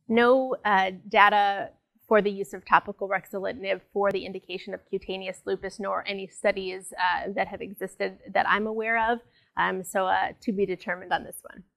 No data for the use of topical ruxolitinib for the indication of cutaneous lupus, nor any studies that have existed that I'm aware of. So to be determined on this one.